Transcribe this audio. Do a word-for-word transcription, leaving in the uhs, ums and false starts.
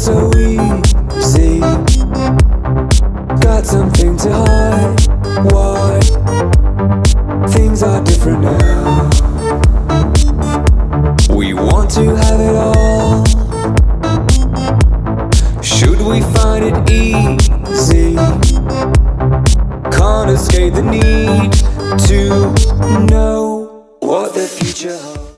so easy. Got something to hide. Why? Things are different now. We want to have it all. Should we find it easy? Can't escape the need to know what the future holds.